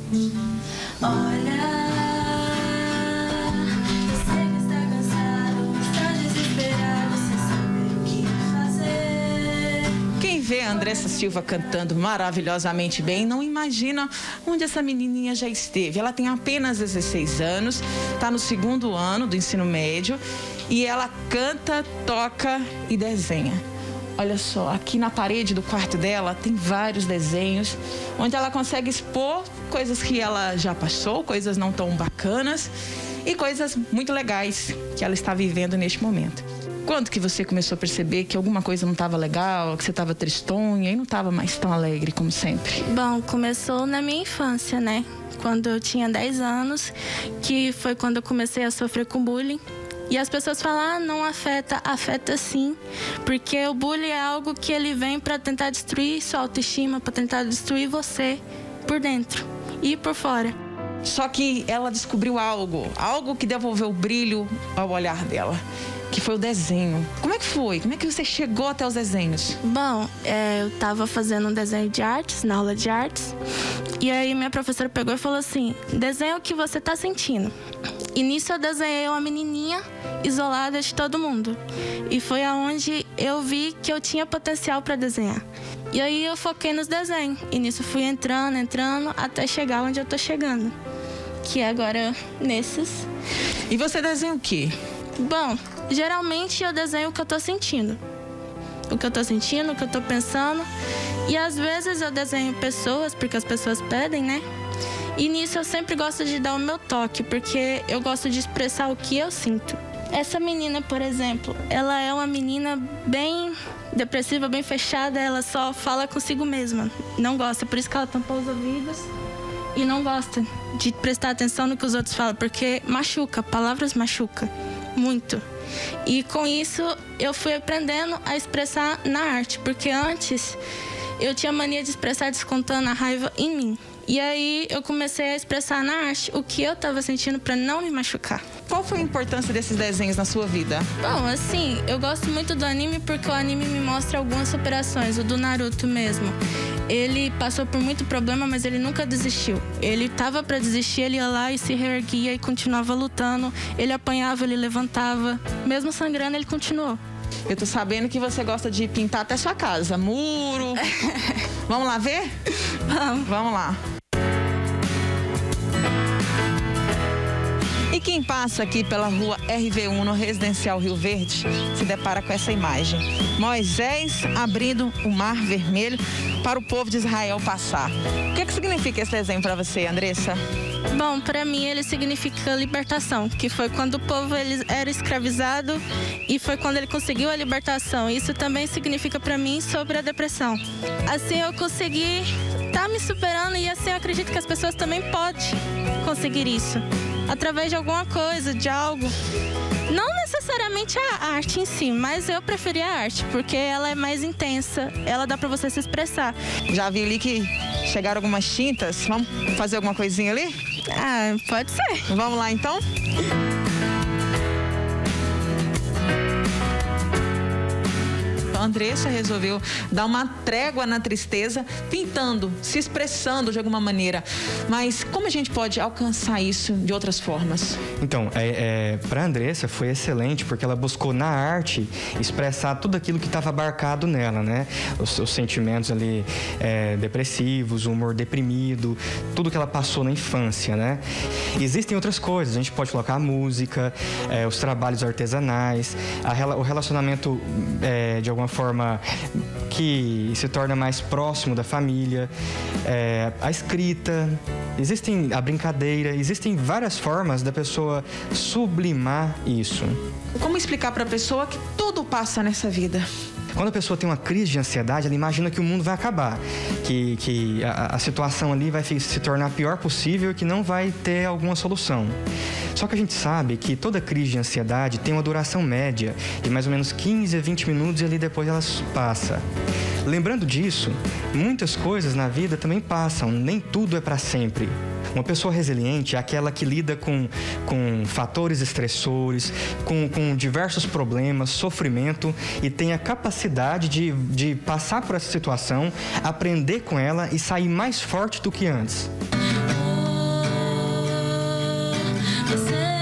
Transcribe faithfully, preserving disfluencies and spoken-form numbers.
Olha, eu sei que está cansado, está desesperado, sem saber o que fazer. Quem vê a Andressa Silva cantando maravilhosamente bem não imagina onde essa menininha já esteve. Ela tem apenas dezesseis anos, está no segundo ano do ensino médio e ela canta, toca e desenha. Olha só, aqui na parede do quarto dela tem vários desenhos onde ela consegue expor coisas que ela já passou, coisas não tão bacanas e coisas muito legais que ela está vivendo neste momento. Quando que você começou a perceber que alguma coisa não estava legal, que você estava tristonha e não estava mais tão alegre como sempre? Bom, começou na minha infância, né? Quando eu tinha dez anos, que foi quando eu comecei a sofrer com bullying. E as pessoas falam, ah, não afeta, afeta sim. Porque o bullying é algo que ele vem para tentar destruir sua autoestima, para tentar destruir você por dentro e por fora. Só que ela descobriu algo, algo que devolveu o brilho ao olhar dela, que foi o desenho. Como é que foi? Como é que você chegou até os desenhos? Bom, é, eu estava fazendo um desenho de artes, na aula de artes. E aí minha professora pegou e falou assim, desenha o que você está sentindo. E nisso eu desenhei uma menininha isolada de todo mundo. E foi aonde eu vi que eu tinha potencial para desenhar. E aí eu foquei nos desenhos. E nisso fui entrando, entrando, até chegar onde eu tô chegando. Que é agora nesses. E você desenha o quê? Bom, geralmente eu desenho o que eu tô sentindo. O que eu tô sentindo, o que eu tô pensando. E às vezes eu desenho pessoas, porque as pessoas pedem, né? E nisso eu sempre gosto de dar o meu toque, porque eu gosto de expressar o que eu sinto. Essa menina, por exemplo, ela é uma menina bem depressiva, bem fechada, ela só fala consigo mesma. Não gosta, por isso que ela tampou os ouvidos e não gosta de prestar atenção no que os outros falam, porque machuca, palavras machucam muito. E com isso eu fui aprendendo a expressar na arte, porque antes eu tinha mania de expressar descontando a raiva em mim. E aí eu comecei a expressar na arte o que eu estava sentindo para não me machucar. Qual foi a importância desses desenhos na sua vida? Bom, assim, eu gosto muito do anime porque o anime me mostra algumas superações, o do Naruto mesmo. Ele passou por muito problema, mas ele nunca desistiu. Ele tava para desistir, ele ia lá e se reerguia e continuava lutando. Ele apanhava, ele levantava. Mesmo sangrando, ele continuou. Eu tô sabendo que você gosta de pintar até sua casa, muro. Vamos lá ver? Vamos. Vamos lá. E quem passa aqui pela rua R V um no Residencial Rio Verde se depara com essa imagem. Moisés abrindo o Mar Vermelho para o povo de Israel passar. O que, que significa esse desenho para você, Andressa? Bom, para mim ele significa libertação, que foi quando o povo ele era escravizado e foi quando ele conseguiu a libertação. Isso também significa para mim sobre a depressão. Assim eu consegui estar tá me superando e assim eu acredito que as pessoas também podem conseguir isso. Através de alguma coisa, de algo. Não necessariamente a arte em si, mas eu preferi a arte, porque ela é mais intensa, ela dá pra você se expressar. Já vi ali que chegaram algumas tintas, vamos fazer alguma coisinha ali? Ah, pode ser. Vamos lá então? A Andressa resolveu dar uma trégua na tristeza, pintando, se expressando de alguma maneira. Mas como a gente pode alcançar isso de outras formas? Então, é, é, para a Andressa foi excelente, porque ela buscou na arte expressar tudo aquilo que estava abarcado nela, né? Os, os sentimentos ali é, depressivos, o humor deprimido, tudo que ela passou na infância, né? Existem outras coisas, a gente pode colocar a música, é, os trabalhos artesanais, a, o relacionamento é, de alguma forma que se torna mais próximo da família, é, a escrita, existem a brincadeira, existem várias formas da pessoa sublimar isso. Como explicar para a pessoa que tudo passa nessa vida? Quando a pessoa tem uma crise de ansiedade, ela imagina que o mundo vai acabar, que, que a, a situação ali vai se tornar a pior possível e que não vai ter alguma solução. Só que a gente sabe que toda crise de ansiedade tem uma duração média de mais ou menos quinze a vinte minutos e ali depois ela passa. Lembrando disso, muitas coisas na vida também passam, nem tudo é para sempre. Uma pessoa resiliente é aquela que lida com, com fatores estressores, com, com diversos problemas, sofrimento e tem a capacidade de, de passar por essa situação, aprender com ela e sair mais forte do que antes. Você